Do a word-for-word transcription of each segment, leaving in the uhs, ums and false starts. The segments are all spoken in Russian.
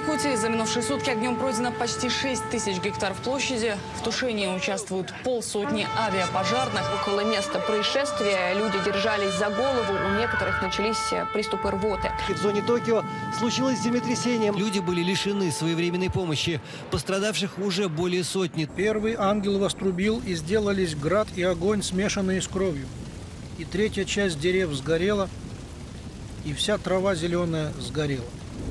Якутии за минувшие сутки огнем пройдено почти шесть тысяч гектаров площади. В тушении участвуют полсотни авиапожарных. Около места происшествия люди держались за голову. У некоторых начались приступы рвоты. В зоне Токио случилось землетрясение. Люди были лишены своевременной помощи. Пострадавших уже более сотни. Первый ангел вострубил, и сделались град и огонь, смешанные с кровью. И третья часть дерев сгорела, и вся трава зеленая сгорела.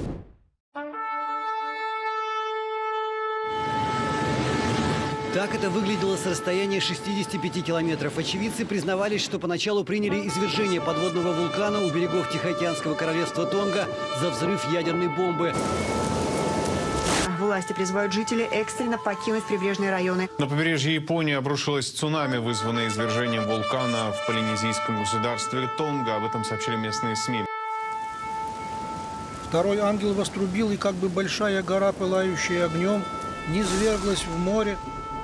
Так это выглядело с расстояния шестидесяти пяти километров. Очевидцы признавались, что поначалу приняли извержение подводного вулкана у берегов Тихоокеанского королевства Тонга за взрыв ядерной бомбы. Власти призывают жителей экстренно покинуть прибрежные районы. На побережье Японии обрушилось цунами, вызванное извержением вулкана в полинезийском государстве Тонга. Об этом сообщили местные СМИ. Второй ангел вострубил, и как бы большая гора, пылающая огнем, низверглась в море.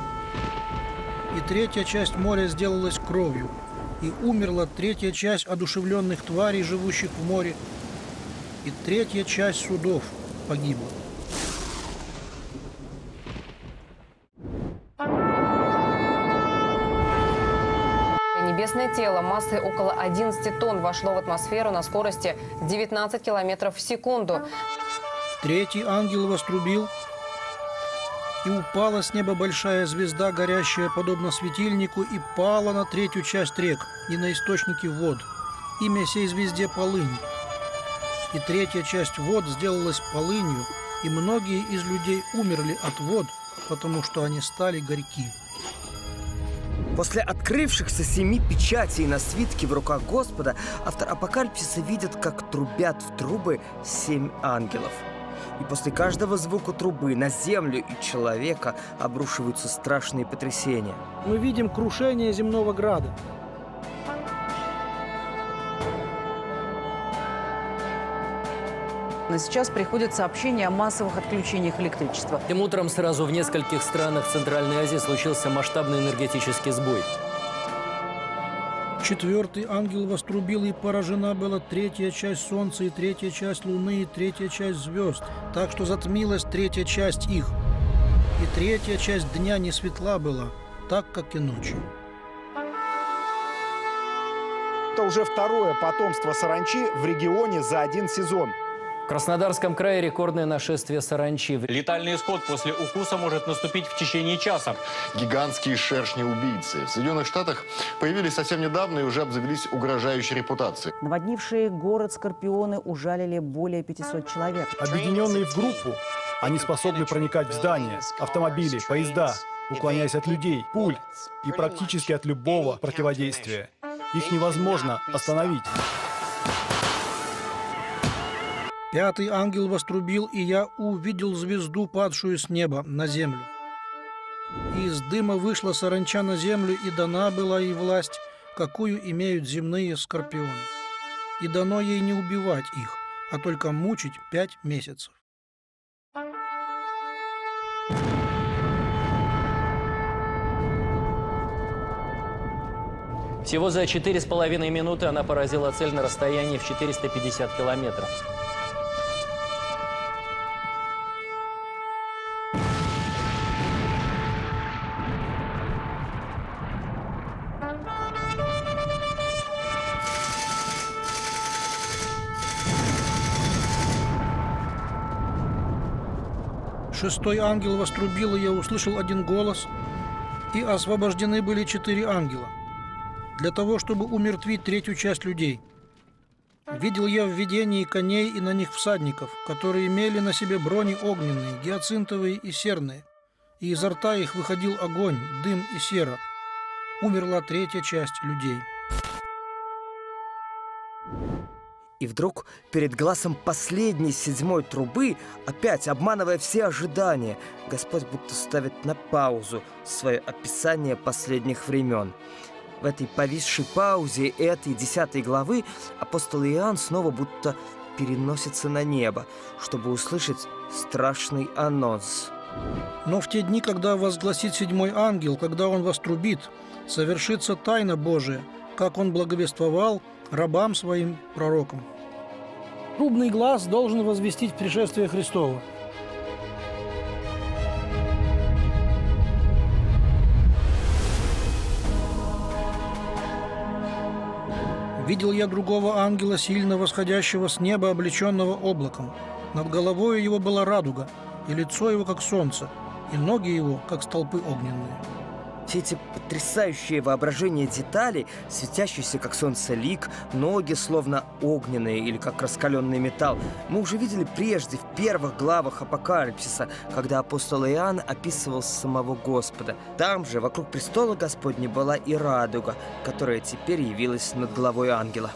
И третья часть моря сделалась кровью, и умерла третья часть одушевленных тварей, живущих в море, и третья часть судов погибла. Небесное тело массой около одиннадцати тонн вошло в атмосферу на скорости девятнадцать километров в секунду. Третий ангел вострубил, и упала с неба большая звезда, горящая подобно светильнику, и пала на третью часть рек и на источники вод. Имя сей звезде Полынь. И третья часть вод сделалась полынью, и многие из людей умерли от вод, потому что они стали горьки. После открывшихся семи печатей на свитке в руках Господа, автор Апокалипсиса видит, как трубят в трубы семь ангелов. И после каждого звука трубы на землю и человека обрушиваются страшные потрясения. Мы видим крушение земного града. Но сейчас приходят сообщения о массовых отключениях электричества. Тем утром сразу в нескольких странах Центральной Азии случился масштабный энергетический сбой. Четвертый ангел вострубил, и поражена была третья часть солнца, и третья часть луны, и третья часть звезд, так что затмилась третья часть их. И третья часть дня не светла была, так как и ночью. Это уже второе потомство саранчи в регионе за один сезон. В Краснодарском крае рекордное нашествие саранчи. Летальный исход после укуса может наступить в течение часа. Гигантские шершни-убийцы. В Соединенных Штатах появились совсем недавно и уже обзавелись угрожающей репутацией. Наводнившие город скорпионы ужалили более пятисот человек. Объединенные в группу, они способны проникать в здания, автомобили, поезда, уклоняясь от людей, пуль и практически от любого противодействия. Их невозможно остановить. Пятый ангел вострубил, и я увидел звезду, падшую с неба на землю. И из дыма вышла саранча на землю, и дана была ей власть, какую имеют земные скорпионы. И дано ей не убивать их, а только мучить пять месяцев. Всего за четыре с половиной минуты она поразила цель на расстоянии в четыреста пятьдесят километров. Шестой ангел вострубил, и я услышал один голос, и освобождены были четыре ангела, для того, чтобы умертвить третью часть людей. Видел я в видении коней и на них всадников, которые имели на себе брони огненные, гиацинтовые и серные, и изо рта их выходил огонь, дым и сера. Умерла третья часть людей. И вдруг перед глазом последней седьмой трубы, опять обманывая все ожидания, Господь будто ставит на паузу свое описание последних времен. В этой повисшей паузе этой десятой главы апостол Иоанн снова будто переносится на небо, чтобы услышать страшный анонс. Но в те дни, когда возгласит седьмой ангел, когда он вострубит, совершится тайна Божия, как он благовествовал рабам своим пророкам. Трубный глас должен возвестить пришествие Христова. Видел я другого ангела, сильно восходящего с неба, облеченного облаком. Над головой его была радуга, и лицо его, как солнце, и ноги его, как столпы огненные. Все эти потрясающие воображения детали, светящиеся, как солнце лик, ноги, словно огненные или как раскаленный металл, мы уже видели прежде в первых главах Апокалипсиса, когда апостол Иоанн описывал самого Господа. Там же, вокруг престола Господня, была и радуга, которая теперь явилась над головой ангела.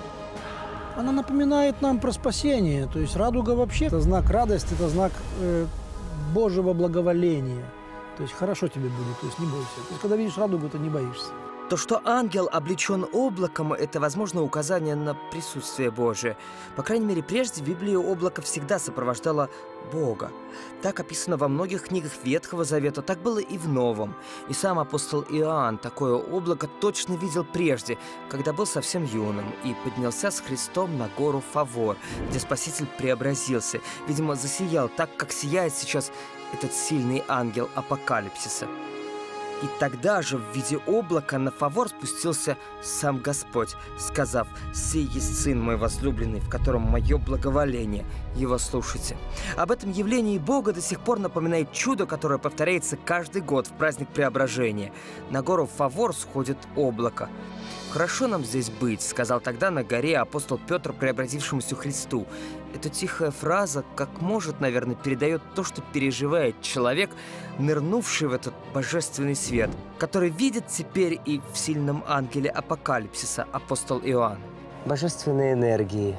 Она напоминает нам про спасение. То есть радуга вообще – это знак радости, это знак э, Божьего благоволения. То есть хорошо тебе будет, то есть не бойся. То есть когда видишь радугу, ты не боишься. То, что ангел облечен облаком, это, возможно, указание на присутствие Божие. По крайней мере, прежде в Библии облако всегда сопровождало Бога. Так описано во многих книгах Ветхого Завета, так было и в Новом. И сам апостол Иоанн такое облако точно видел прежде, когда был совсем юным и поднялся с Христом на гору Фавор, где Спаситель преобразился. Видимо, засиял так, как сияет сейчас этот сильный ангел Апокалипсиса. И тогда же в виде облака на Фавор спустился сам Господь, сказав: «Сей есть Сын мой возлюбленный, в котором мое благоволение, его слушайте». Об этом явлении Бога до сих пор напоминает чудо, которое повторяется каждый год в праздник Преображения. На гору Фавор сходит облако. «Хорошо нам здесь быть», — сказал тогда на горе апостол Петр преобразившемуся Христу. Эта тихая фраза, как может, наверное, передает то, что переживает человек, нырнувший в этот божественный свет, который видит теперь и в сильном ангеле Апокалипсиса апостол Иоанн. Божественные энергии,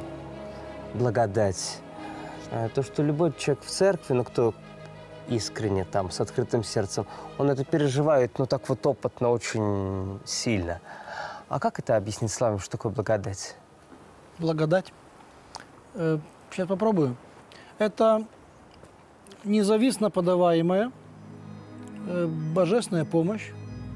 благодать. То, что любой человек в церкви, ну кто искренне там, с открытым сердцем, он это переживает, ну так вот опытно, очень сильно. А как это объяснить словами, что такое благодать? Благодать? Э, сейчас попробую. Это независимо подаваемая э, божественная помощь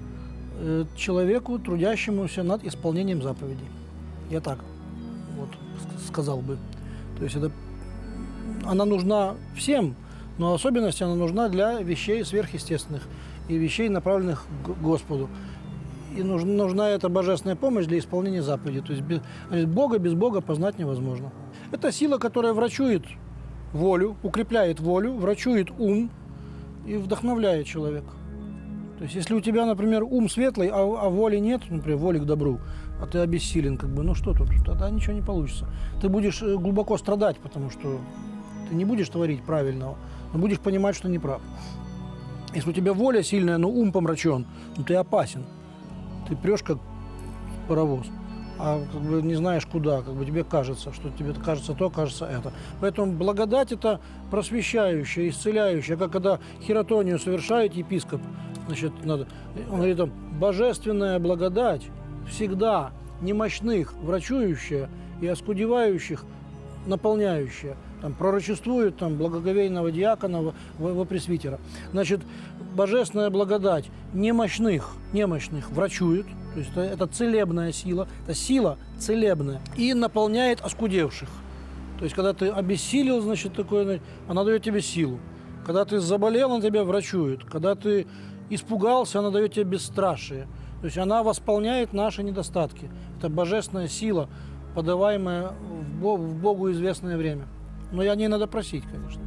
э, человеку, трудящемуся над исполнением заповедей. Я так вот сказал бы. То есть это, она нужна всем, но в особенности она нужна для вещей сверхъестественных и вещей, направленных к Господу. И нужна, нужна эта божественная помощь для исполнения заповедей. То есть без, Бога без Бога познать невозможно. Это сила, которая врачует волю, укрепляет волю, врачует ум и вдохновляет человека. То есть если у тебя, например, ум светлый, а, а воли нет, например, воли к добру, а ты обессилен, как бы, ну что тут, тогда ничего не получится. Ты будешь глубоко страдать, потому что ты не будешь творить правильного, но будешь понимать, что не прав. Если у тебя воля сильная, но ум помрачен, ну ты опасен. Ты прешь как паровоз, а как бы не знаешь куда, как бы тебе кажется, что тебе кажется то, кажется это. Поэтому благодать – это просвещающая, исцеляющая. Как когда хиротонию совершает епископ, значит, надо, он говорит, там, божественная благодать всегда немощных, врачующая и оскудевающих, наполняющая. Там пророчествует там, благоговейного диакона во, во пресвитера. Значит, божественная благодать немощных, немощных врачует, то есть это, это целебная сила, это сила целебная, и наполняет оскудевших. То есть когда ты обессилел, значит, такое, она дает тебе силу. Когда ты заболел, она тебя врачует. Когда ты испугался, она дает тебе бесстрашие. То есть она восполняет наши недостатки. Это божественная сила, подаваемая в Богу известное время. Но о ней надо просить, конечно.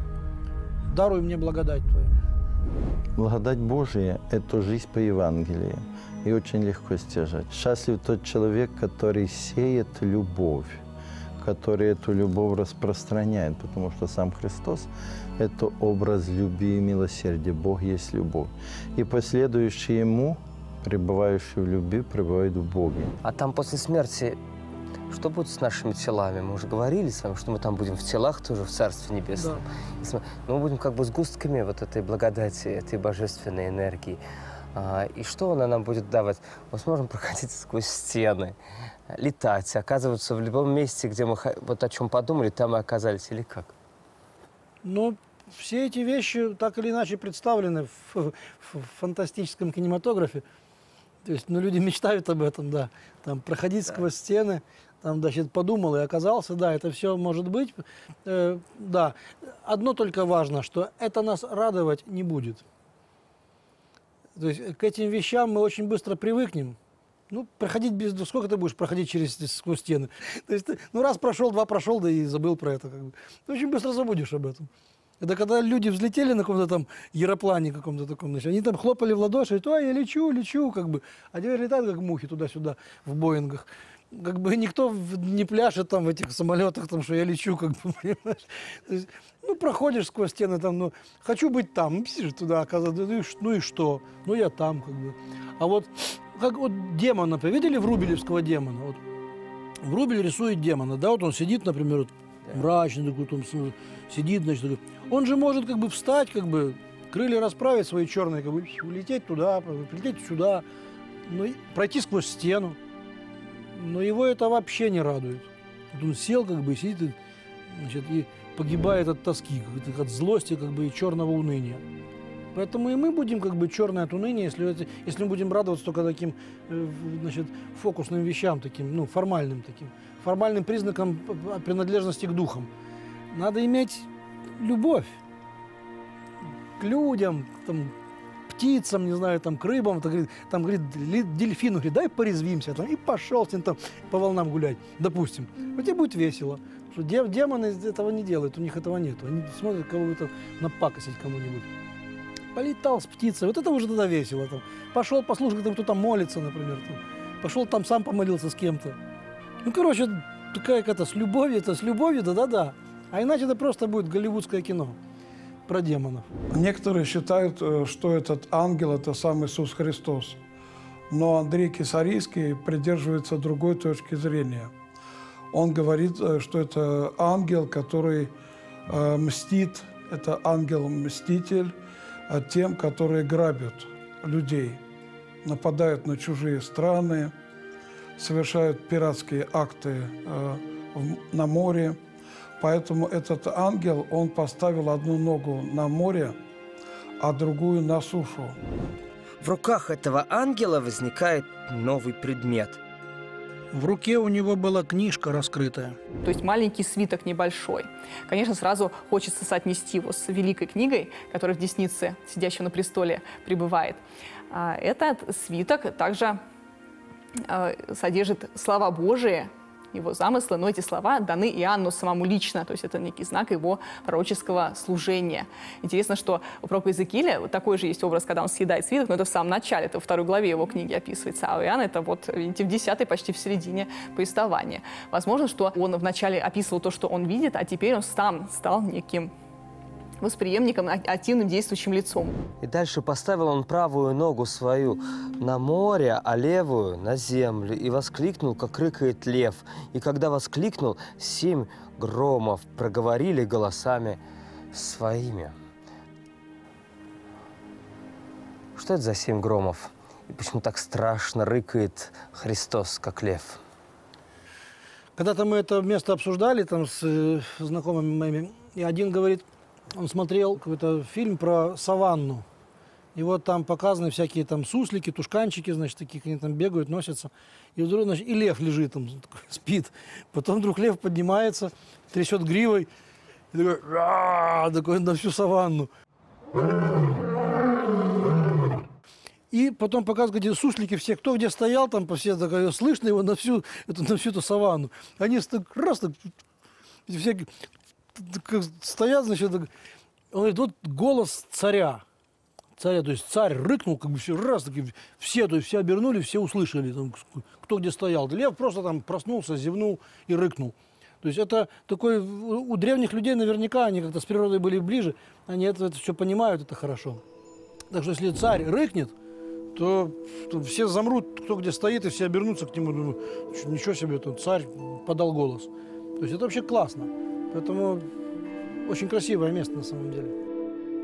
Даруй мне благодать Твою. Благодать Божия – это жизнь по Евангелию. И очень легко стяжать. Счастлив тот человек, который сеет любовь, который эту любовь распространяет, потому что сам Христос – это образ любви и милосердия. Бог есть любовь. И последующие Ему, пребывающие в любви, пребывают в Боге. А там после смерти что будет с нашими телами? Мы уже говорили с вами, что мы там будем в телах тоже, в Царстве Небесном. Да. Но мы будем как бы сгустками вот этой благодати, этой божественной энергии. А, и что она нам будет давать? Мы сможем проходить сквозь стены, летать, оказываться в любом месте, где мы вот о чем подумали, там и оказались, или как? Ну, все эти вещи так или иначе представлены в, в, в фантастическом кинематографе. То есть, ну, люди мечтают об этом, да. Там проходить да. сквозь стены, там, значит, подумал и оказался, да, это все может быть. Э, да. Одно только важно, что это нас радовать не будет. То есть к этим вещам мы очень быстро привыкнем. Ну, проходить без... Сколько ты будешь проходить через сквозь стены? То есть, ну, раз прошел, два прошел, да и забыл про это. Как бы. Ты очень быстро забудешь об этом. Это когда люди взлетели на каком-то там яроплане каком-то таком, значит, они там хлопали в ладоши, и ой, я лечу, лечу, как бы. А теперь летают, как мухи, туда-сюда, в Боингах. Как бы никто не пляшет там в этих самолетах, там, что я лечу, как бы, понимаешь. То есть, ну, проходишь сквозь стены, там, ну, хочу быть там, ну, пишешь туда, оказывается, ну и что? Ну, я там, как бы. А вот, как вот демона, видели врубелевского демона? Вот, Врубель рисует демона, да, вот он сидит, например, вот, мрачный такой, там, сидит, значит, такой. Он же может, как бы, встать, как бы, крылья расправить свои черные, как бы, улететь туда, прилететь сюда, ну, и пройти сквозь стену. Но его это вообще не радует. Вот он сел, как бы, сидит, и, значит, и погибает от тоски, от злости, как бы, и черного уныния. Поэтому и мы будем, как бы, черные от уныния, если, если мы будем радоваться только таким, значит, фокусным вещам, таким, ну, формальным таким, формальным признаком принадлежности к духам. Надо иметь любовь к людям, там, птицам, не знаю, там, к рыбам, там, там, говорит, дельфину, говорит, дай порезвимся, там, и пошел с ним там по волнам гулять, допустим. Вот тебе будет весело. Что демоны этого не делают, у них этого нет. Они смотрят кого-то напакостить кому-нибудь. Полетал с птицей, вот это уже тогда весело. Там. Пошел послушать, там кто-то молится, например. Там. Пошел там сам помолился с кем-то. Ну, короче, такая какая-то с любовью, это с любовью, да-да-да. А иначе это просто будет голливудское кино про демонов. Некоторые считают, что этот ангел – это сам Иисус Христос. Но Андрей Кесарийский придерживается другой точки зрения. Он говорит, что это ангел, который э, мстит, это ангел-мститель тем, которые грабят людей, нападают на чужие страны, совершают пиратские акты э, в, на море. Поэтому этот ангел, он поставил одну ногу на море, а другую на сушу. В руках этого ангела возникает новый предмет. В руке у него была книжка раскрытая. То есть маленький свиток небольшой. Конечно, сразу хочется соотнести его с великой книгой, которая в деснице сидящего на престоле пребывает. Этот свиток также содержит слова Божии, его замыслы, но эти слова даны Иоанну самому лично, то есть это некий знак его пророческого служения. Интересно, что у пророка Иезекииля вот такой же есть образ, когда он съедает свиток, но это в самом начале, это во второй главе его книги описывается, а у Иоанна это вот, видите, в десятой, почти в середине повествования. Возможно, что он вначале описывал то, что он видит, а теперь он сам стал неким восприемником, активным действующим лицом. И дальше поставил он правую ногу свою на море, а левую на землю, и воскликнул, как рыкает лев. И когда воскликнул, семь громов проговорили голосами своими. Что это за семь громов? И почему так страшно рыкает Христос, как лев? Когда-то мы это место обсуждали там с э, знакомыми моими, и один говорит, он смотрел какой-то фильм про саванну. И вот там показаны всякие там суслики, тушканчики, значит, такие, они там бегают, носятся. И вдруг, значит, и лев лежит там, такой, спит. Потом вдруг лев поднимается, трясет гривой, и такой, такой на всю саванну. И потом показывают, где суслики все, кто где стоял, там по все, так, слышно его на всю, эту, на всю эту саванну. Они так, раз, так, все стоят, значит, он говорит, вот голос царя. Царя, то есть царь рыкнул, как бы все раз, таки, все, то есть все обернули, все услышали, там, кто где стоял. Лев просто там проснулся, зевнул и рыкнул. То есть это такой, у древних людей наверняка, они как-то с природой были ближе, они это, это все понимают, это хорошо. Так что если царь рыкнет, то, то все замрут, кто где стоит, и все обернутся к нему, думают, ничего себе, это царь подал голос. То есть это вообще классно. Поэтому очень красивое место на самом деле.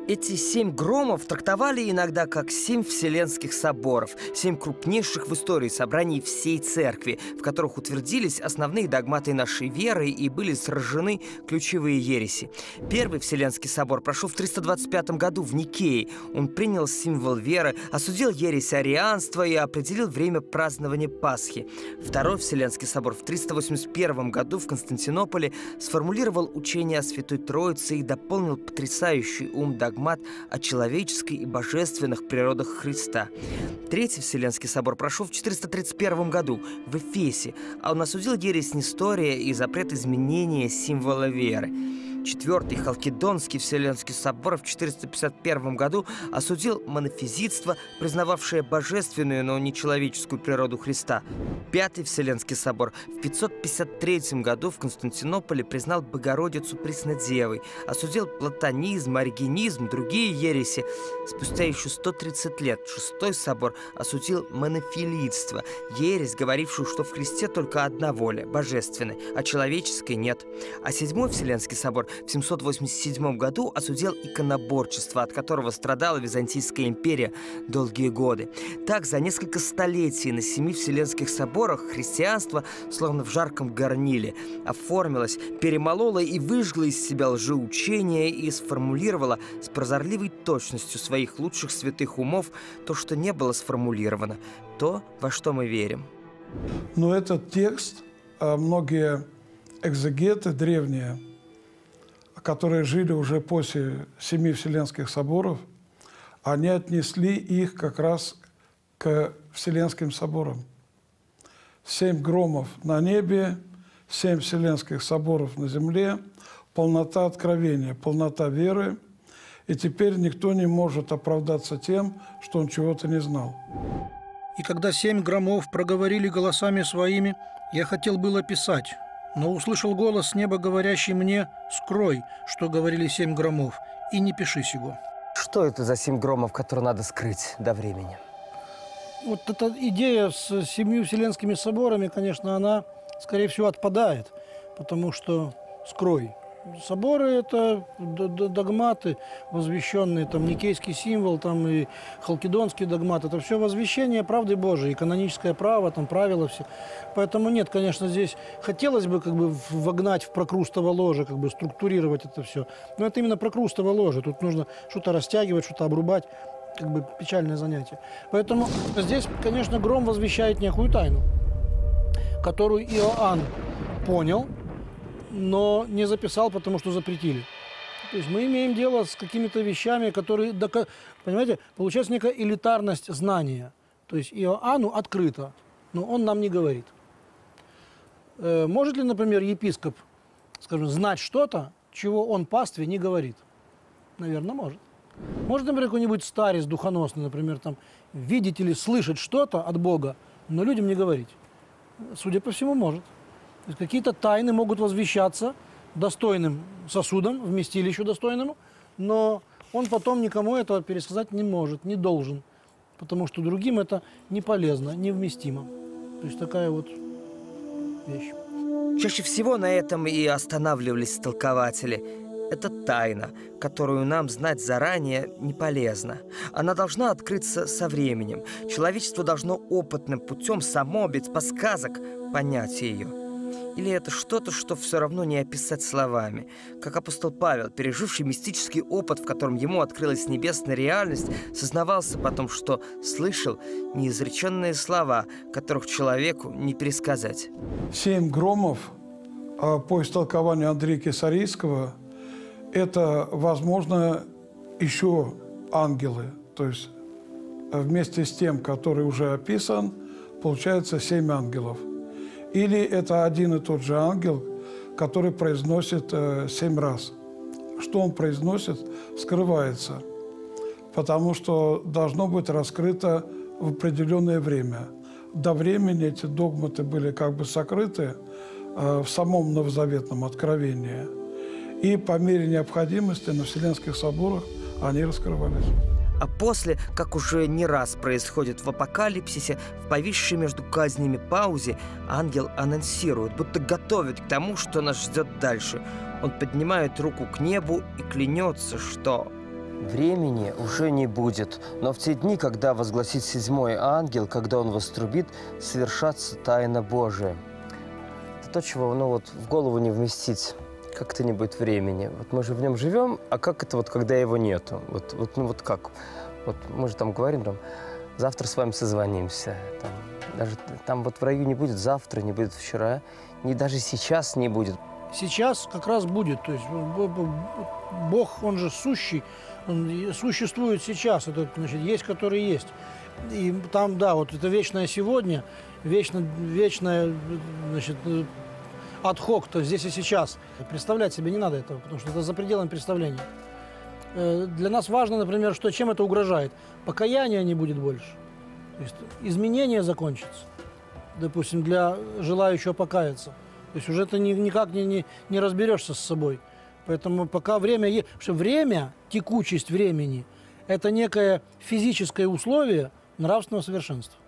Эти семь громов трактовали иногда как семь вселенских соборов, семь крупнейших в истории собраний всей церкви, в которых утвердились основные догматы нашей веры и были сражены ключевые ереси. Первый Вселенский собор прошел в триста двадцать пятом году в Никее. Он принял символ веры, осудил ересь арианства и определил время празднования Пасхи. Второй Вселенский собор в триста восемьдесят первом году в Константинополе сформулировал учение о Святой Троице и дополнил потрясающий ум догмат о человеческой и божественных природах Христа. Третий Вселенский собор прошел в четыреста тридцать первом году в Эфесе, а он осудил ересь Нестория и запрет изменения символа веры. Четвертый Халкидонский Вселенский собор в четыреста пятьдесят первом году осудил монофизитство, признававшее божественную, но не человеческую природу Христа. Пятый Вселенский собор в пятьсот пятьдесят третьем году в Константинополе признал Богородицу Преснодевой, осудил платонизм, оригенизм, другие ереси. Спустя еще сто тридцать лет Шестой собор осудил монофилитство, ересь, говорившую, что в Христе только одна воля, божественная, а человеческой нет. А Седьмой Вселенский собор в семьсот восемьдесят седьмом году осудил иконоборчество, от которого страдала Византийская империя долгие годы. Так, за несколько столетий на семи Вселенских соборах христианство, словно в жарком горниле, оформилось, перемололо и выжгло из себя лжеучение и сформулировало с прозорливой точностью своих лучших святых умов то, что не было сформулировано, то, во что мы верим. Но этот текст многие экзегеты древние, которые жили уже после семи Вселенских соборов, они отнесли их как раз к Вселенским соборам. Семь громов на небе, семь Вселенских соборов на земле, полнота откровения, полнота веры. И теперь никто не может оправдаться тем, что он чего-то не знал. И когда семь громов проговорили голосами своими, я хотел было писать, но услышал голос с неба, говорящий мне: «Скрой, что говорили семь громов, и не пиши сего». Что это за семь громов, которые надо скрыть до времени? Вот эта идея с семью Вселенскими соборами, конечно, она, скорее всего, отпадает, потому что «скрой». Соборы – это догматы, возвещенные, там, Никейский символ, там, и Халкидонский догмат. Это все возвещение правды Божией, каноническое право, там, правила все. Поэтому нет, конечно, здесь хотелось бы как бы вогнать в прокрустово ложе, как бы структурировать это все. Но это именно прокрустово ложе. Тут нужно что-то растягивать, что-то обрубать. Как бы печальное занятие. Поэтому здесь, конечно, гром возвещает некую тайну, которую Иоанн понял, но не записал, потому что запретили. То есть мы имеем дело с какими-то вещами, которые, понимаете, получается некая элитарность знания. То есть Иоанну открыто, но он нам не говорит. Может ли, например, епископ, скажем, знать что-то, чего он пастве не говорит? Наверное, может. Может, например, какой-нибудь старец духоносный, например, там, видеть или слышать что-то от Бога, но людям не говорить. Судя по всему, может. Какие-то тайны могут возвещаться достойным сосудом, вместилищу достойному, но он потом никому этого пересказать не может, не должен, потому что другим это не полезно, невместимо. То есть такая вот вещь. Чаще всего на этом и останавливались толкователи. Это тайна, которую нам знать заранее не полезно. Она должна открыться со временем. Человечество должно опытным путем само, без подсказок, понять ее. Или это что-то, что все равно не описать словами. Как апостол Павел, переживший мистический опыт, в котором ему открылась небесная реальность, сознавался потом, что слышал неизреченные слова, которых человеку не пересказать. Семь громов, по истолкованию Андрея Кесарийского, это, возможно, еще ангелы. То есть вместе с тем, который уже описан, получается семь ангелов. Или это один и тот же ангел, который произносит э, семь раз. Что он произносит, скрывается, потому что должно быть раскрыто в определенное время. До времени эти догматы были как бы сокрыты э, в самом новозаветном откровении. И по мере необходимости на Вселенских соборах они раскрывались. А после, как уже не раз происходит в апокалипсисе, в повисшей между казнями паузе, ангел анонсирует, будто готовит к тому, что нас ждет дальше. Он поднимает руку к небу и клянется, что Времени уже не будет, но в те дни, когда возгласит седьмой ангел, когда он вострубит, совершатся тайна Божия. Это то, чего ну, вот, в голову не вместить. Как-то не будет времени. Вот мы же в нем живем, а как это вот, когда его нету? Вот, вот, ну вот как? Вот мы же там говорим, там, завтра с вами созвонимся. Там, даже там вот в раю не будет завтра, не будет вчера, не, даже сейчас не будет. Сейчас как раз будет. То есть Бог, он же сущий, он существует сейчас. Это, значит, есть, который есть. И там, да, вот это вечное сегодня, вечно, вечное, значит, ад-хок, то здесь и сейчас. Представлять себе не надо этого, потому что это за пределами представления. Для нас важно, например, что чем это угрожает. Покаяния не будет больше. То есть изменения закончатся, допустим, для желающего покаяться. То есть уже ты никак не, не, не разберешься с собой. Поэтому пока время есть... Потому что время, текучесть времени, это некое физическое условие нравственного совершенства.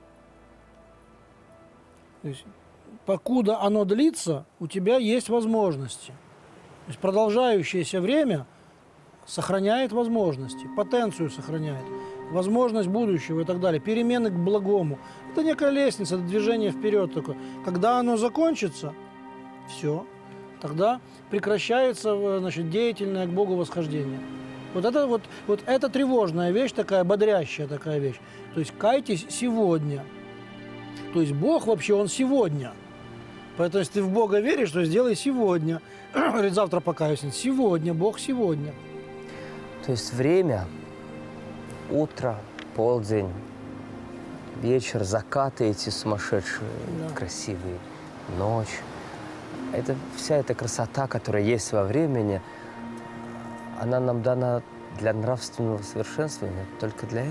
То есть, покуда оно длится, у тебя есть возможности. То есть продолжающееся время сохраняет возможности, потенцию сохраняет, возможность будущего и так далее, перемены к благому. Это некая лестница, это движение вперед такое. Когда оно закончится, все, тогда прекращается, значит, деятельное к Богу восхождение. Вот это, вот, вот это тревожная вещь, такая бодрящая такая вещь. То есть кайтесь сегодня. То есть Бог вообще, Он сегодня. Поэтому если ты в Бога веришь, то сделай сегодня. Говорит, завтра покаюсь. Сегодня, Бог сегодня. То есть время, утро, полдень, вечер, закаты эти сумасшедшие, да. красивые, ночь. Это вся эта красота, которая есть во времени, она нам дана для нравственного совершенствования, только для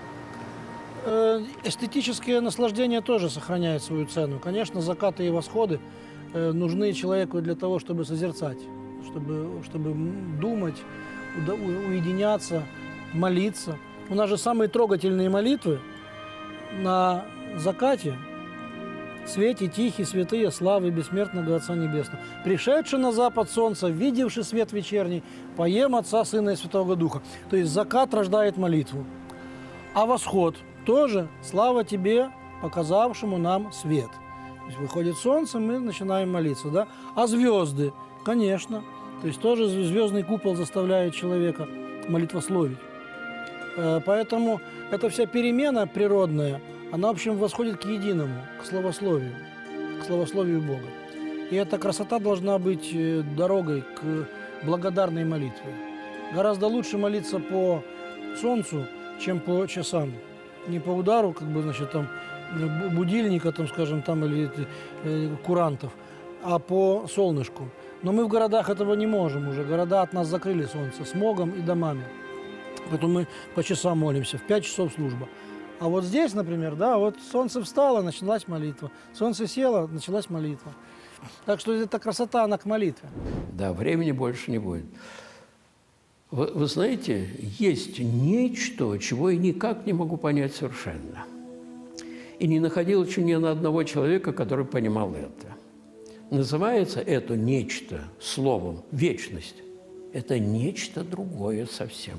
этого. Эстетическое наслаждение тоже сохраняет свою цену. Конечно, закаты и восходы нужны человеку для того, чтобы созерцать, чтобы, чтобы думать, уединяться, молиться. У нас же самые трогательные молитвы на закате. Свете тихий, святые, славы бессмертного Отца Небесного. Пришедший на запад солнца, видевший свет вечерний, поем Отца, Сына и Святого Духа. То есть закат рождает молитву. А восход тоже слава Тебе, показавшему нам свет. То есть выходит солнце, мы начинаем молиться. Да? А звезды, конечно. То есть тоже звездный купол заставляет человека молитвословить. Поэтому эта вся перемена природная, она, в общем, восходит к единому, к словословию, к словословию Бога. И эта красота должна быть дорогой к благодарной молитве. Гораздо лучше молиться по солнцу, чем по часам. Не по удару, как бы, значит, там, будильника, там, скажем, там, или э, курантов, а по солнышку. Но мы в городах этого не можем уже. Города от нас закрыли солнце смогом и домами. Поэтому мы по часам молимся. В пять часов служба. А вот здесь, например, да, вот солнце встало, началась молитва. Солнце село, началась молитва. Так что эта красота, она к молитве. Да, времени больше не будет. Вы, вы знаете, есть нечто, чего я никак не могу понять совершенно. И не находил еще ни на одного человека, который понимал это. Называется это нечто словом «вечность». Это нечто другое совсем.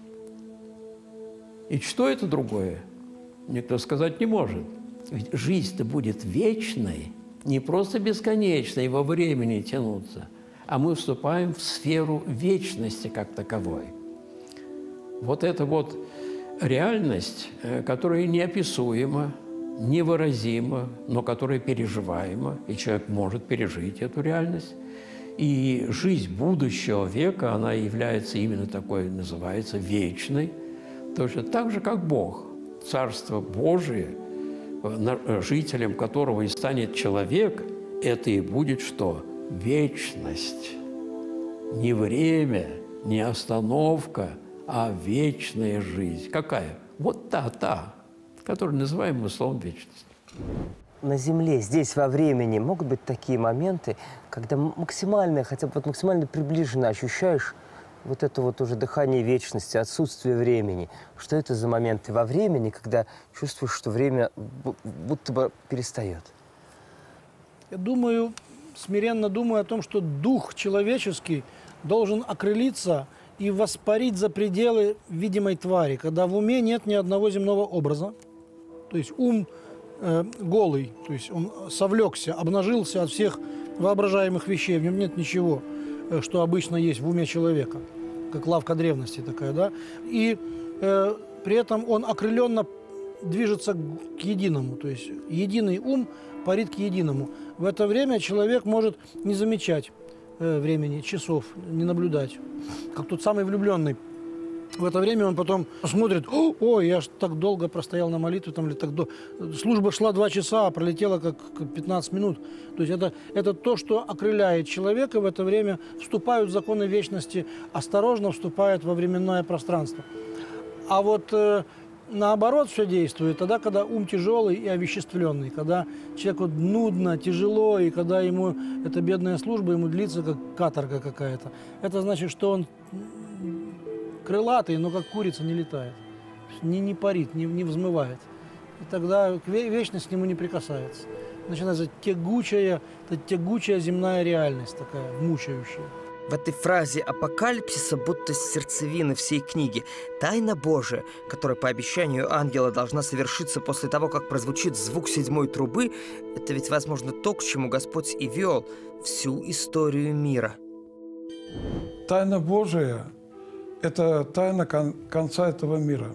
И что это другое? Никто сказать не может. Ведь жизнь-то будет вечной, не просто бесконечной, во времени тянуться, а мы вступаем в сферу вечности как таковой. Вот это вот реальность, которая неописуема, невыразима, но которая переживаема, и человек может пережить эту реальность. И жизнь будущего века, она является именно такой, называется, вечной, точно так же, как Бог. Царство Божие, жителем которого и станет человек, это и будет что? Вечность. Не время, не остановка, а вечная жизнь. Какая? Вот та-та, которую называем мы словом вечность. На Земле, здесь, во времени, могут быть такие моменты, когда максимально, хотя бы вот максимально приближенно ощущаешь вот это вот уже дыхание вечности, отсутствие времени. Что это за моменты во времени, когда чувствуешь, что время будто бы перестает? Я думаю, смиренно думаю о том, что дух человеческий должен окрылиться и воспарить за пределы видимой твари, когда в уме нет ни одного земного образа, то есть ум э, голый, то есть он совлекся, обнажился от всех воображаемых вещей, в нем нет ничего, э, что обычно есть в уме человека, как лавка древности такая, да, и э, при этом он окрыленно движется к единому, то есть единый ум парит к единому. В это время человек может не замечать э, времени, часов, не наблюдать, как тот самый влюбленный. В это время он потом смотрит: ой, я ж так долго простоял на молитве, там, или так до... служба шла два часа, а пролетела как пятнадцать минут. То есть это, это то, что окрыляет человека, в это время вступают в законы вечности, осторожно вступают во временное пространство. А вот э, наоборот все действует тогда, когда ум тяжелый и овеществленный, когда человеку нудно, тяжело, и когда ему эта бедная служба ему длится как каторга какая-то. Это значит, что он крылатый, но как курица не летает, не, не парит, не, не взмывает. И тогда вечность к нему не прикасается. Начинается тягучая, тягучая земная реальность такая, мучающая. В этой фразе апокалипсиса будто сердцевины всей книги. Тайна Божия, которая по обещанию ангела должна совершиться после того, как прозвучит звук седьмой трубы, это ведь, возможно, то, к чему Господь и вел всю историю мира. Тайна Божия – это тайна кон- конца этого мира.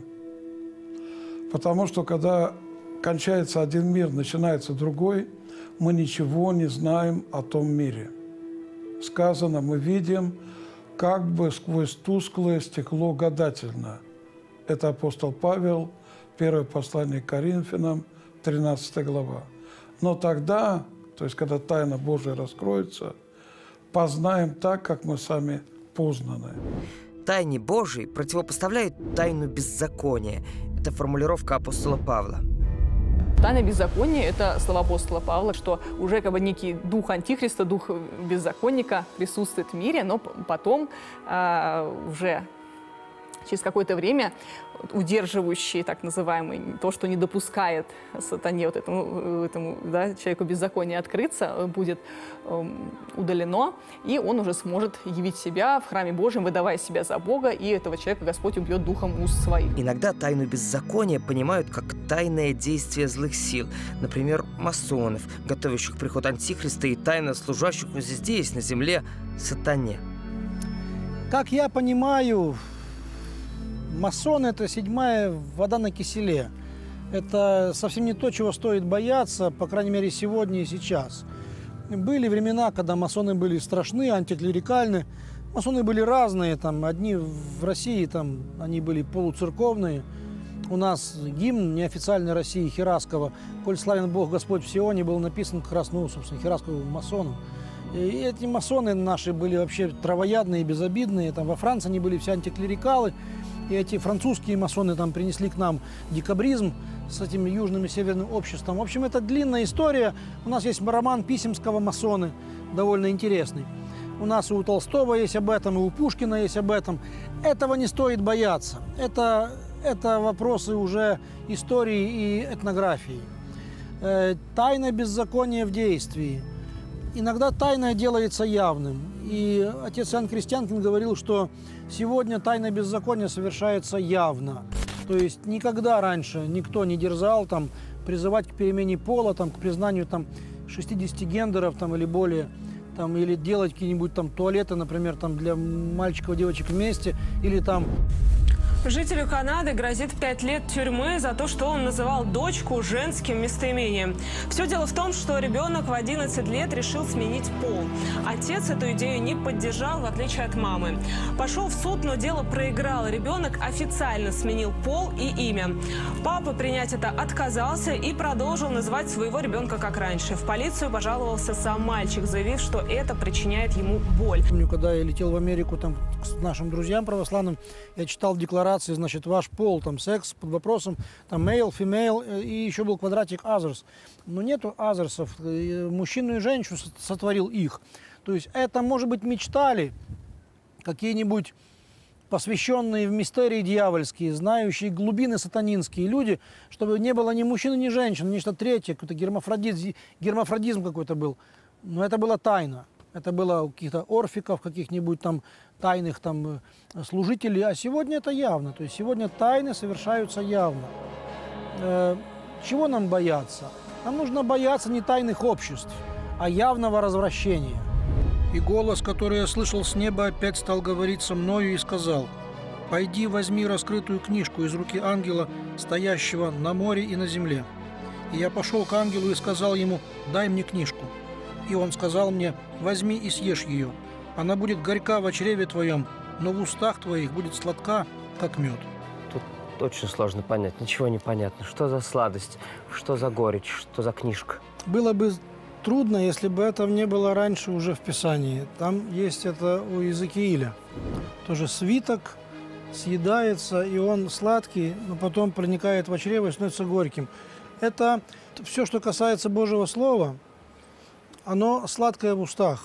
Потому что, когда кончается один мир, начинается другой, мы ничего не знаем о том мире. Сказано, мы видим как бы сквозь тусклое стекло гадательно. Это апостол Павел, первое послание к Коринфянам, тринадцатая глава. Но тогда, то есть когда тайна Божия раскроется, познаем так, как мы сами познаны. Тайне Божией противопоставляют тайну беззакония. Это формулировка апостола Павла. Тайна беззакония – это слова апостола Павла, что уже как бы некий дух антихриста, дух беззаконника присутствует в мире, но потом э, уже через какое-то время удерживающий, так называемый, то, что не допускает сатане, вот этому, этому да, человеку беззакония открыться, будет э, удалено, и он уже сможет явить себя в храме Божьем, выдавая себя за Бога, и этого человека Господь убьет духом уст своих. Иногда тайну беззакония понимают как тайное действие злых сил, например, масонов, готовящих приход Антихриста, и тайно служащих здесь, на земле, сатане. Как я понимаю, масоны – это седьмая вода на киселе. Это совсем не то, чего стоит бояться, по крайней мере, сегодня и сейчас. Были времена, когда масоны были страшны, антиклерикальны. Масоны были разные. Там, одни в России там, они были полуцерковные. У нас гимн неофициальной России Хераскова «Коль славен Бог Господь в Сионе» был написан как раз, ну, собственно, Херасковым масоном. И эти масоны наши были вообще травоядные, безобидные. Там, во Франции они были все антиклерикалы. И эти французские масоны там принесли к нам декабризм с этим южным и северным обществом. В общем, это длинная история. У нас есть роман Писемского «Масоны», довольно интересный. У нас и у Толстого есть об этом, и у Пушкина есть об этом. Этого не стоит бояться. Это, это вопросы уже истории и этнографии. Э, тайна беззакония в действии. Иногда тайное делается явным. И отец Иоанн Крестьянкин говорил, что сегодня тайна беззакония совершается явно. То есть никогда раньше никто не дерзал там, призывать к перемене пола, там, к признанию там, шестидесяти гендеров там, или более, там, или делать какие-нибудь там туалеты, например, там, для мальчиков и девочек вместе, или там... Жителю Канады грозит пять лет тюрьмы за то, что он называл дочку женским местоимением. Все дело в том, что ребенок в одиннадцать лет решил сменить пол. Отец эту идею не поддержал, в отличие от мамы. Пошел в суд, но дело проиграл. Ребенок официально сменил пол и имя. Папа принять это отказался и продолжил называть своего ребенка как раньше. В полицию пожаловался сам мальчик, заявив, что это причиняет ему боль. Помню, когда я летел в Америку там, к нашим друзьям православным, я читал декларацию, значит, ваш пол, там, секс под вопросом, там, male, female, и еще был квадратик others. Но нету othersов, мужчину и женщину сотворил их. То есть это, может быть, мечтали какие-нибудь посвященные в мистерии дьявольские, знающие глубины сатанинские люди, чтобы не было ни мужчины, ни женщины, нечто третье, какой-то гермафродизм, гермафродизм какой-то был. Но это была тайна. Это было у каких-то орфиков, каких-нибудь там тайных там служителей, а сегодня это явно. То есть сегодня тайны совершаются явно. Э, чего нам бояться? Нам нужно бояться не тайных обществ, а явного развращения. И голос, который я слышал с неба, опять стал говорить со мною и сказал: «Пойди, возьми раскрытую книжку из руки ангела, стоящего на море и на земле». И я пошел к ангелу и сказал ему: «Дай мне книжку». И он сказал мне: «Возьми и съешь ее. Она будет горька в чреве твоем, но в устах твоих будет сладка, как мед». Тут очень сложно понять, ничего не понятно. Что за сладость, что за горечь, что за книжка? Было бы трудно, если бы этого не было раньше уже в Писании. Там есть это у Иезекииля. Тоже свиток съедается, и он сладкий, но потом проникает в чрево и становится горьким. Это все, что касается Божьего Слова, оно сладкое в устах.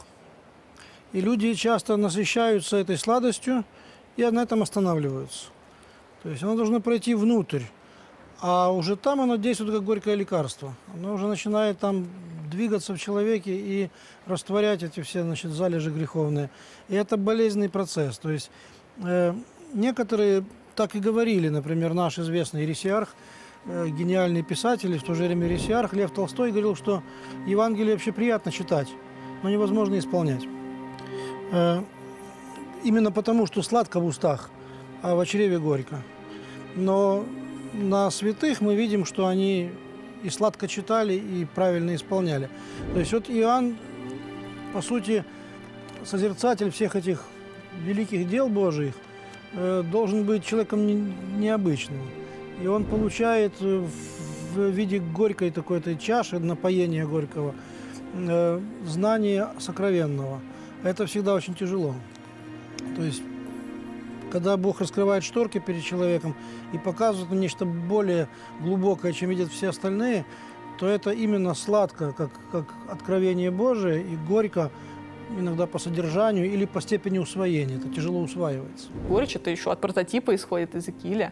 И люди часто насыщаются этой сладостью и на этом останавливаются. То есть оно должно пройти внутрь, а уже там оно действует как горькое лекарство. Оно уже начинает там двигаться в человеке и растворять эти все, значит, залежи греховные. И это болезненный процесс. То есть э, некоторые так и говорили, например, наш известный ересиарх, э, гениальный писатель, и в то же время ересиарх Лев Толстой говорил, что Евангелие вообще приятно читать, но невозможно исполнять. Э, именно потому, что сладко в устах, а в чреве горько. Но на святых мы видим, что они и сладко читали, и правильно исполняли. То есть вот Иоанн, по сути, созерцатель всех этих великих дел Божиих, э, должен быть человеком не, необычным. И он получает в виде горькой такой-то чаши, напоения горького, э, знание сокровенного. Это всегда очень тяжело. То есть когда Бог раскрывает шторки перед человеком и показывает нечто более глубокое, чем видят все остальные, то это именно сладко, как, как откровение Божие, и горько иногда по содержанию или по степени усвоения. Это тяжело усваивается. Горечь — это еще от прототипа исходит из Иезекииля.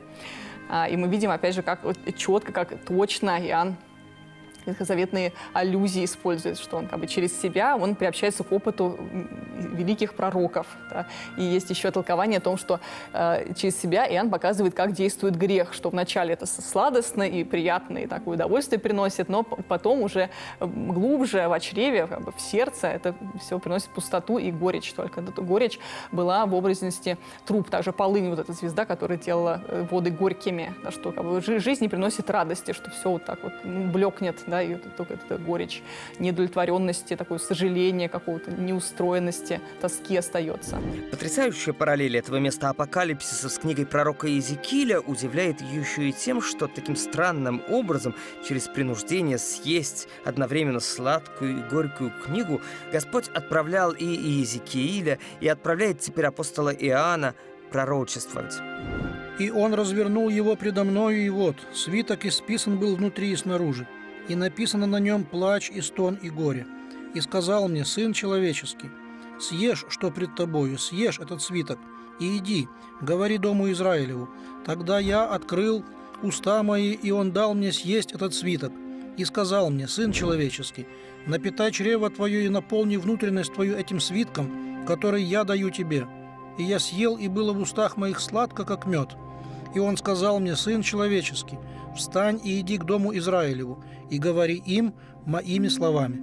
И мы видим, опять же, как четко, как точно Иоанн ветхозаветные аллюзии использует, что он как бы через себя он приобщается к опыту великих пророков. Да? И есть еще толкование о том, что э, через себя Иоанн показывает, как действует грех, что вначале это сладостно и приятно, и такое удовольствие приносит, но потом уже глубже в чреве, как бы в сердце это все приносит пустоту и горечь. Только эта горечь была в образности труб, также полынь, вот эта звезда, которая делала воды горькими, да, что как бы, жизнь не приносит радости, что все вот так вот ну, блекнет, да, и только эта горечь неудовлетворенности, такое сожаление какого-то, неустроенности, тоски остается. Потрясающая параллель этого места апокалипсиса с книгой пророка Иезекииля удивляет еще и тем, что таким странным образом, через принуждение съесть одновременно сладкую и горькую книгу, Господь отправлял и Иезекииля, и отправляет теперь апостола Иоанна пророчествовать. «И он развернул его предо мною, и вот, свиток исписан был внутри и снаружи, и написано на нем плач и стон и горе. И сказал мне: сын человеческий, съешь, что пред тобою, съешь этот свиток, и иди, говори дому Израилеву. Тогда я открыл уста мои, и он дал мне съесть этот свиток. И сказал мне: сын человеческий, напитай чрево твое и наполни внутренность твою этим свитком, который я даю тебе. И я съел, и было в устах моих сладко, как мед. И он сказал мне: сын человеческий, встань и иди к дому Израилеву, и говори им моими словами».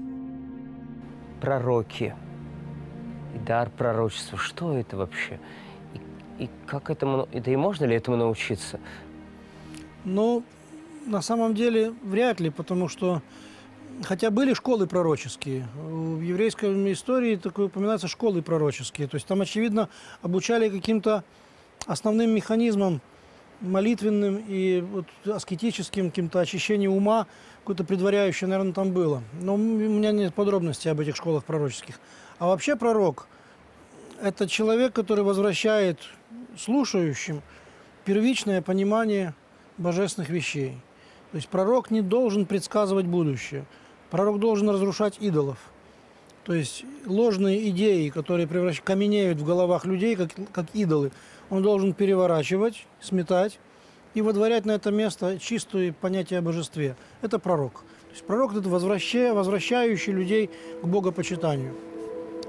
Пророки и дар пророчества, что это вообще? И, и как этому, да и можно ли этому научиться? Ну, на самом деле, вряд ли, потому что, хотя были школы пророческие, в еврейской истории такое упоминается школы пророческие, то есть там, очевидно, обучали каким-то основным механизмам, молитвенным и вот аскетическим, каким-то очищением ума, какое-то предваряющее, наверное, там было. Но у меня нет подробностей об этих школах пророческих. А вообще пророк – это человек, который возвращает слушающим первичное понимание божественных вещей. То есть пророк не должен предсказывать будущее. Пророк должен разрушать идолов. То есть ложные идеи, которые превращ... каменеют в головах людей, как, как идолы, он должен переворачивать, сметать и водворять на это место чистое понятие о божестве. Это пророк. То есть пророк – это возвращающий людей к богопочитанию.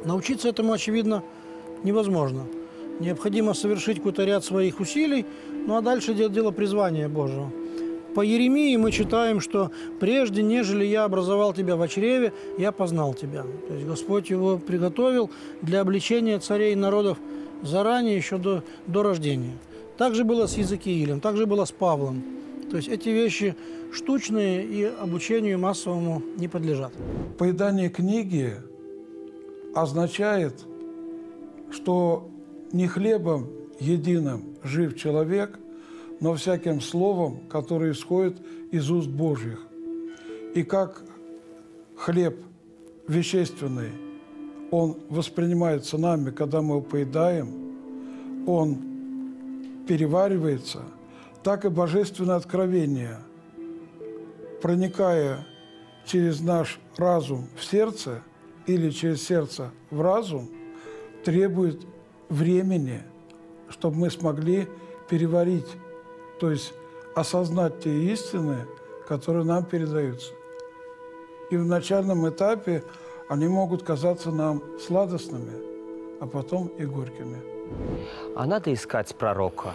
Научиться этому, очевидно, невозможно. Необходимо совершить какой-то ряд своих усилий, ну а дальше дело, дело призвания Божьего. По Еремии мы читаем, что «прежде, нежели я образовал тебя в чреве, я познал тебя». То есть Господь его приготовил для обличения царей и народов заранее, еще до, до рождения. Так же было с Иезекиилем, так же было с Павлом. То есть эти вещи штучные и обучению массовому не подлежат. Поедание книги означает, что не хлебом единым жив человек, но всяким словом, которое исходит из уст Божьих. И как хлеб вещественный, он воспринимается нами, когда мы его поедаем, он переваривается, так и божественное откровение, проникая через наш разум в сердце или через сердце в разум, требует времени, чтобы мы смогли переварить, то есть осознать те истины, которые нам передаются. И в начальном этапе они могут казаться нам сладостными, а потом и горькими. А надо искать пророка,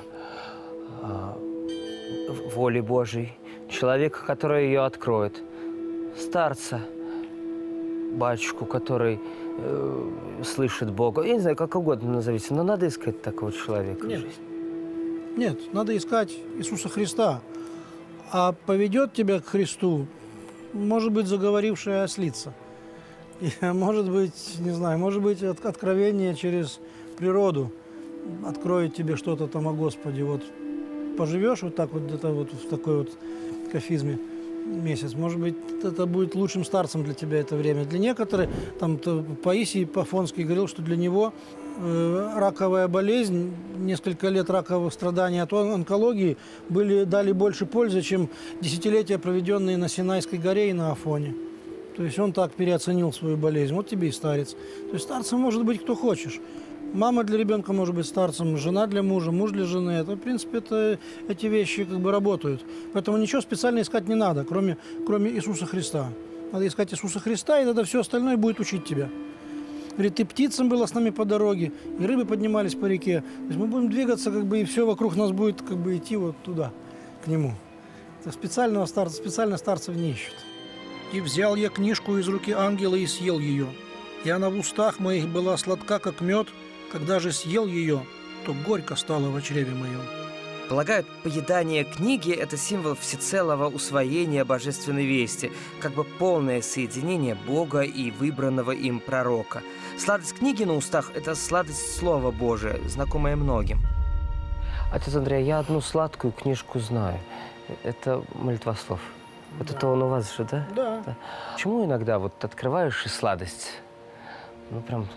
воли Божьей, человека, который ее откроет, старца, батюшку, который э, слышит Бога. Я не знаю, как угодно назовите, но надо искать такого человека. Нет. Нет, надо искать Иисуса Христа. А поведет тебя к Христу, может быть, заговорившая ослица. И, может быть, не знаю, может быть, от, откровение через природу откроет тебе что-то там о Господе. Вот поживешь вот так вот, где-то вот в такой вот кафизме месяц, может быть, это будет лучшим старцем для тебя это время. Для некоторых, там Паисий Пафонский говорил, что для него э, раковая болезнь, несколько лет раковых страданий от онкологии были, дали больше пользы, чем десятилетия, проведенные на Синайской горе и на Афоне. То есть он так переоценил свою болезнь. Вот тебе и старец. То есть старцем может быть кто хочешь. Мама для ребенка может быть старцем, жена для мужа, муж для жены. Это, в принципе, это, эти вещи как бы работают. Поэтому ничего специально искать не надо, кроме, кроме Иисуса Христа. Надо искать Иисуса Христа, и тогда все остальное будет учить тебя. Говорит, и птицам было с нами по дороге, и рыбы поднимались по реке. То есть мы будем двигаться, как бы, и все вокруг нас будет как бы идти вот туда, к Нему. Это специального старца, специально старцев не ищут. «И взял я книжку из руки ангела и съел ее. И она в устах моих была сладка, как мед. Когда же съел ее, то горько стало в чреве моем». Полагают, поедание книги – это символ всецелого усвоения божественной вести, как бы полное соединение Бога и выбранного им пророка. Сладость книги на устах – это сладость Слова Божия, знакомая многим. Отец Андрей, я одну сладкую книжку знаю. Это молитвослов. Вот да. Это он у вас же, да? Да. да. Почему иногда вот открываешь и сладость? Ну, прям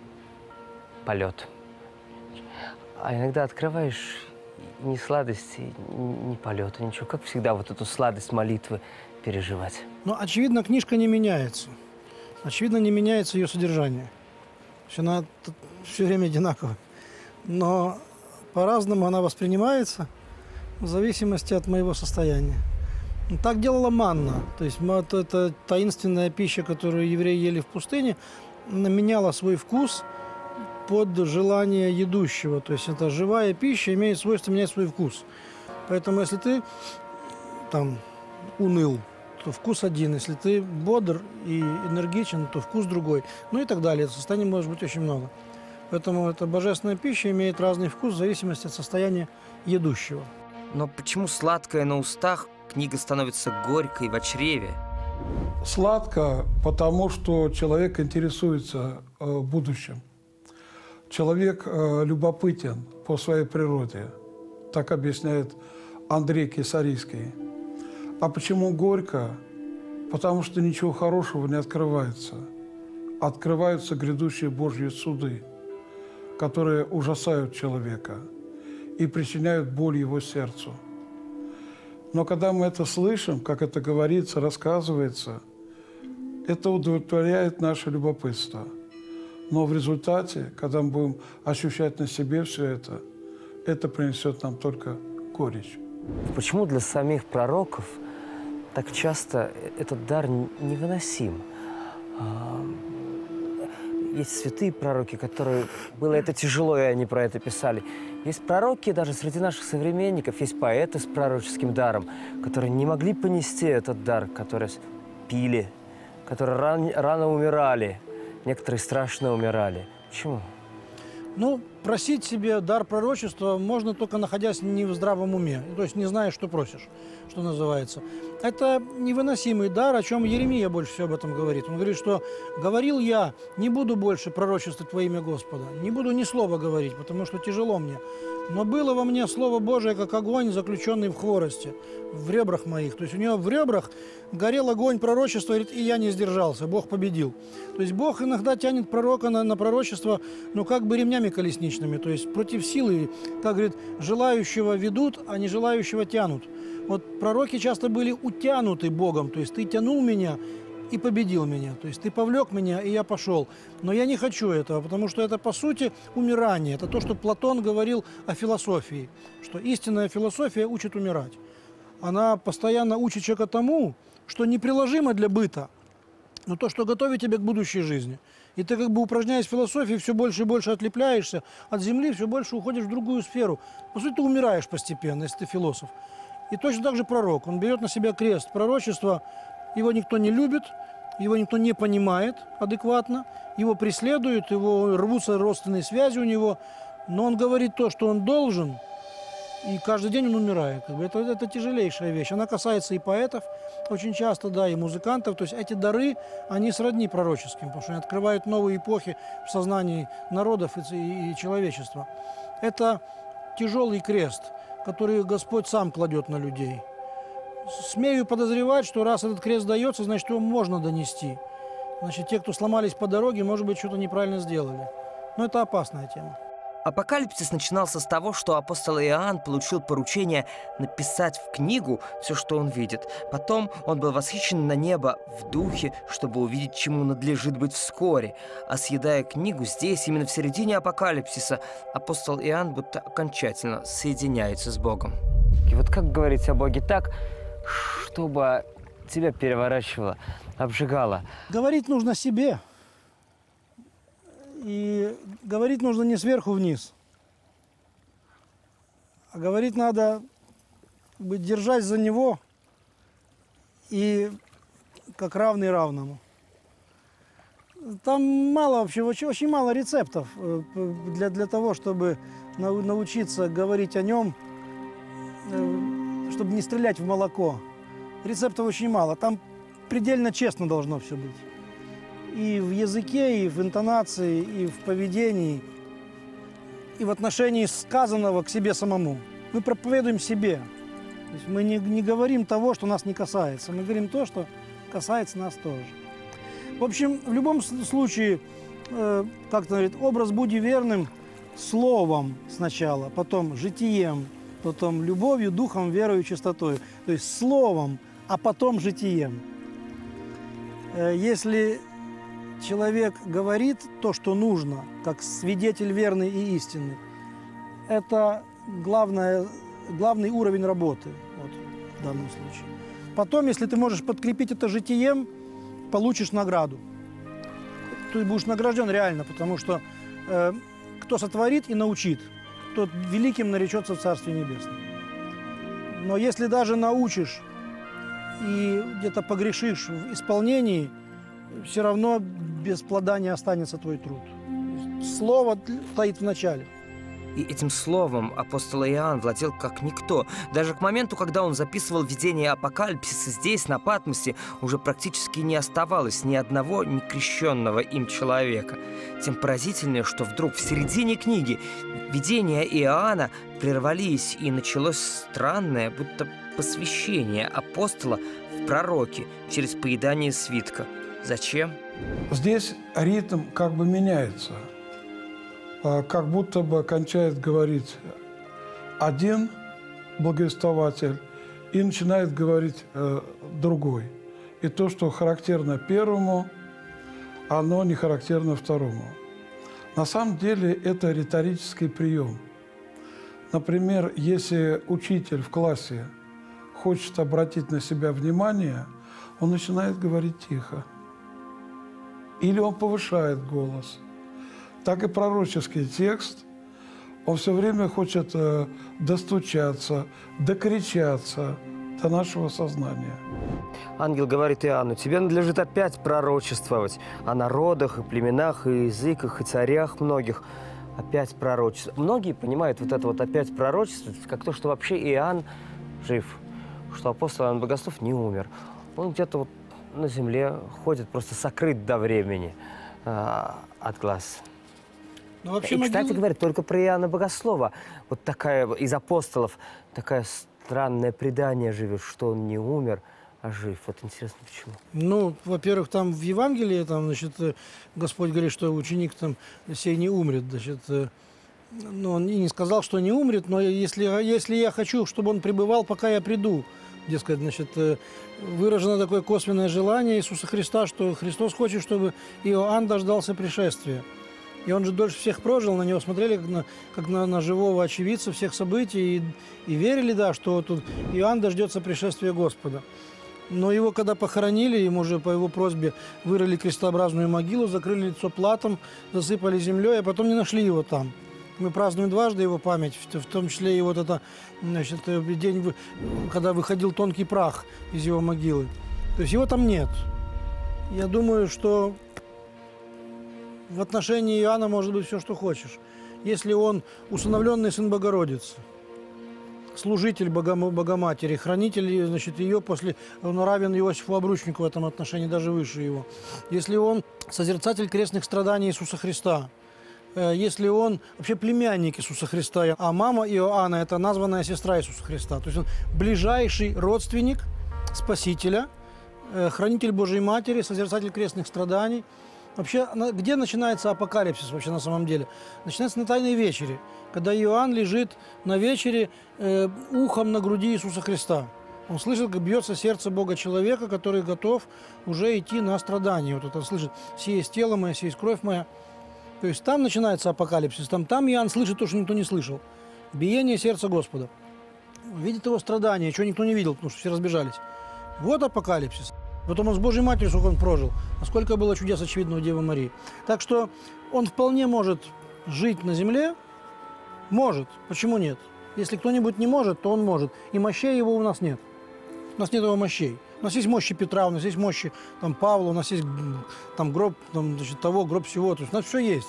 полет. А иногда открываешь ни сладости, ни полета, ничего. Как всегда вот эту сладость молитвы переживать? Ну, очевидно, книжка не меняется. Очевидно, не меняется ее содержание. Она все время одинакова. Но по-разному она воспринимается в зависимости от моего состояния. Так делала манна. То есть это таинственная пища, которую евреи ели в пустыне, она меняла свой вкус под желание едущего. То есть это живая пища имеет свойство менять свой вкус. Поэтому если ты там уныл, то вкус один. Если ты бодр и энергичен, то вкус другой. Ну и так далее. Состояний может быть очень много. Поэтому эта божественная пища имеет разный вкус в зависимости от состояния едущего. Но почему сладкое на устах книга становится горькой в чреве? Сладко, потому что человек интересуется э, будущим. Человек э, любопытен по своей природе. Так объясняет Андрей Кесарийский. А почему горько? Потому что ничего хорошего не открывается. Открываются грядущие Божьи суды, которые ужасают человека и причиняют боль его сердцу. Но когда мы это слышим, как это говорится, рассказывается, это удовлетворяет наше любопытство. Но в результате, когда мы будем ощущать на себе все это, это принесет нам только горечь. Почему для самих пророков так часто этот дар невыносим? есть святые пророки, которые было это тяжело, и они про это писали. Есть пророки даже среди наших современников, есть поэты с пророческим даром, которые не могли понести этот дар, которые пили, которые ран, рано умирали, некоторые страшно умирали. Почему? Ну, просить себе дар пророчества можно только находясь не в здравом уме, то есть не зная, что просишь, что называется. Это невыносимый дар, о чем Еремия больше всего об этом говорит. Он говорит, что «говорил я, не буду больше пророчествовать во имя Господа, не буду ни слова говорить, потому что тяжело мне. Но было во мне Слово Божие, как огонь, заключенный в хворосте, в ребрах моих». То есть у него в ребрах горел огонь пророчества, говорит, и я не сдержался, Бог победил. То есть Бог иногда тянет пророка на, на пророчество, ну как бы ремнями колесничными, то есть против силы, как говорит, желающего ведут, а не желающего тянут. Вот пророки часто были утянуты Богом, то есть ты тянул меня и победил меня, то есть ты повлек меня, и я пошел. Но я не хочу этого, потому что это, по сути, умирание. Это то, что Платон говорил о философии, что истинная философия учит умирать. Она постоянно учит человека тому, что неприложимо для быта, но то, что готовит тебя к будущей жизни. И ты, как бы упражняясь в философии, все больше и больше отлепляешься от земли, все больше уходишь в другую сферу. По сути, ты умираешь постепенно, если ты философ. И точно так же пророк. Он берет на себя крест. Пророчество, его никто не любит, его никто не понимает адекватно, его преследуют, его рвутся родственные связи у него, но он говорит то, что он должен, и каждый день он умирает. Это, это тяжелейшая вещь. Она касается и поэтов очень часто, да, и музыкантов. То есть эти дары, они сродни пророческим, потому что они открывают новые эпохи в сознании народов и, и, и человечества. Это тяжелый крест, который Господь сам кладет на людей. Смею подозревать, что раз этот крест дается, значит, его можно донести. Значит, те, кто сломались по дороге, может быть, что-то неправильно сделали. Но это опасная тема. Апокалипсис начинался с того, что апостол Иоанн получил поручение написать в книгу все, что он видит. Потом он был восхищен на небо в духе, чтобы увидеть, чему надлежит быть вскоре. А съедая книгу здесь, именно в середине апокалипсиса, апостол Иоанн будто окончательно соединяется с Богом. И вот как говорить о Боге так, чтобы тебя переворачивало, обжигало? Говорить нужно себе. И говорить нужно не сверху вниз, а говорить надо, быть, держась за него и как равный равному. Там мало вообще, очень, очень мало рецептов для, для того, чтобы научиться говорить о нем, чтобы не стрелять в молоко. Рецептов очень мало. Там предельно честно должно все быть. И в языке, и в интонации, и в поведении, и в отношении сказанного к себе самому. Мы проповедуем себе. То есть мы не, не говорим того, что нас не касается. Мы говорим то, что касается нас тоже. В общем, в любом случае, э, как-то говорит, образ буди верным словом сначала, потом житием, потом любовью, духом, верою, чистотой. То есть словом, а потом житием. Э, если человек говорит то, что нужно, как свидетель верный и истинный, это главное, главный уровень работы вот, в данном случае. Потом, если ты можешь подкрепить это житием, получишь награду. Ты будешь награжден реально, потому что э, кто сотворит и научит, тот великим наречется в Царстве Небесном. Но если даже научишь и где-то погрешишь в исполнении, все равно без плода не останется твой труд. Слово стоит в начале. И этим словом апостол Иоанн владел как никто. Даже к моменту, когда он записывал видение апокалипсиса, здесь, на Патмосе, уже практически не оставалось ни одного некрещенного им человека. Тем поразительнее, что вдруг в середине книги видения Иоанна прервались, и началось странное, будто посвящение апостола в пророки через поедание свитка. Зачем? Здесь ритм как бы меняется. Как будто бы кончает говорить один благовествователь и начинает говорить э, другой. И то, что характерно первому, оно не характерно второму. На самом деле это риторический прием. Например, если учитель в классе хочет обратить на себя внимание, он начинает говорить тихо. или он повышает голос. Так и пророческий текст, он все время хочет э, достучаться, докричаться до нашего сознания. Ангел говорит Иоанну: тебе надлежит опять пророчествовать о народах, и племенах, и языках, и царях многих. Опять пророчество. Многие понимают вот это вот опять пророчество как то, что вообще Иоанн жив, что апостол Иоанн Богослов не умер. Он где-то вот на земле ходит, просто сокрыт до времени а, от глаз. Ну, вообще, и, могила... кстати говоря, только про Иоанна Богослова вот такая из апостолов такая странное предание живет, что он не умер, а жив. Вот интересно, почему? Ну, во-первых, там в Евангелии, там, значит, Господь говорит, что ученик там сей не умрет, значит, ну, он и не сказал, что не умрет, но если, если я хочу, чтобы он пребывал, пока я приду, дескать, значит, выражено такое косвенное желание Иисуса Христа, что Христос хочет, чтобы Иоанн дождался пришествия. И он же дольше всех прожил, на него смотрели как на, как на, на живого очевидца всех событий и, и верили, да, что тут Иоанн дождется пришествия Господа. Но его, когда похоронили, ему же по его просьбе вырыли крестообразную могилу, закрыли лицо платом, засыпали землей, а потом не нашли его там. Мы празднуем дважды его память, в том числе и вот это, значит, день, когда выходил тонкий прах из его могилы. То есть его там нет. Я думаю, что в отношении Иоанна может быть все, что хочешь. Если он усыновленный сын Богородицы, служитель Богоматери, хранитель, значит, ее после, он равен Иосифу Обручнику в этом отношении, даже выше его. Если он созерцатель крестных страданий Иисуса Христа, если он вообще племянник Иисуса Христа, а мама Иоанна – это названная сестра Иисуса Христа, то есть он ближайший родственник Спасителя, хранитель Божьей Матери, созерцатель крестных страданий. Вообще, где начинается апокалипсис вообще на самом деле? Начинается на Тайной вечере, когда Иоанн лежит на вечере э, ухом на груди Иисуса Христа. Он слышит, как бьется сердце Бога-человека, который готов уже идти на страдания. Вот это слышит: «Сие есть тело мое, сие есть кровь моя». То есть там начинается апокалипсис, там, там Иоанн слышит то, что никто не слышал. Биение сердца Господа. Видит его страдания, чего никто не видел, потому что все разбежались. Вот апокалипсис. Потом он с Божьей Матерью, сколько он прожил, а сколько было чудес очевидного Девы Марии. Так что он вполне может жить на земле, может, почему нет? Если кто-нибудь не может, то он может. И мощей его у нас нет. У нас нет его мощей. У нас есть мощи Петра, у нас есть мощи там, Павла, у нас есть там, гроб там, значит, того, гроб всего. То есть у нас все есть.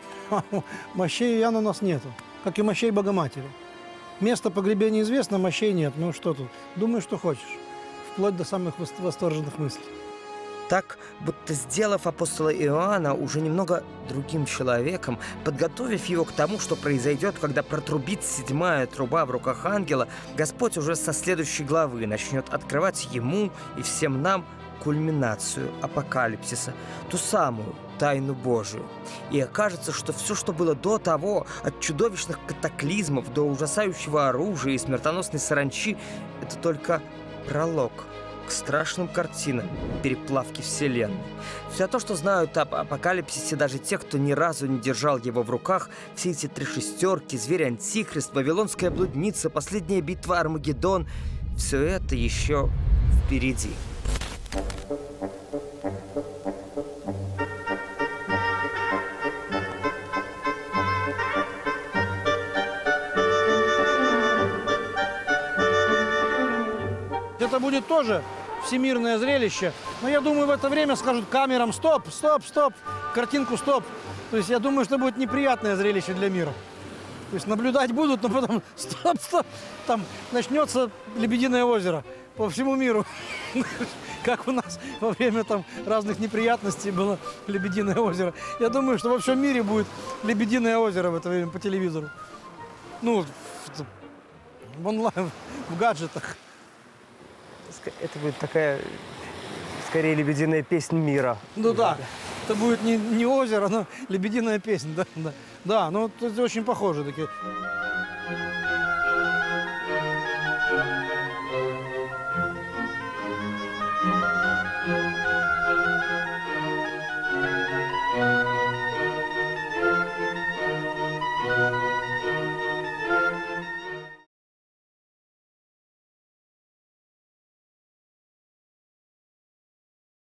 Мощей Иоанна у нас нету, как и мощей Богоматери. Место погребения известно, мощей нет. Ну что тут? Думай, что хочешь. Вплоть до самых восторженных мыслей. Так, будто сделав апостола Иоанна уже немного другим человеком, подготовив его к тому, что произойдет, когда протрубит седьмая труба в руках ангела, Господь уже со следующей главы начнет открывать ему и всем нам кульминацию апокалипсиса, ту самую тайну Божию. И окажется, что все, что было до того, от чудовищных катаклизмов до ужасающего оружия и смертоносной саранчи, это только пролог к страшным картинам переплавки Вселенной. Все то, что знают об апокалипсисе даже те, кто ни разу не держал его в руках, все эти три шестерки, зверь Антихрист, Вавилонская блудница, последняя битва Армагеддон, все это еще впереди. Это будет тоже всемирное зрелище. Но я думаю, в это время скажут камерам: стоп, стоп, стоп, картинку стоп. То есть я думаю, что будет неприятное зрелище для мира. То есть наблюдать будут, но потом стоп, стоп. Там начнется Лебединое озеро по всему миру. Как у нас во время там разных неприятностей было Лебединое озеро. Я думаю, что во всем мире будет Лебединое озеро в это время по телевизору. Ну, в онлайн, в гаджетах. Это будет такая, скорее, лебединая песня мира. Ну да, это будет не, не озеро, но лебединая песня, да, да. Да, ну это очень похоже такие.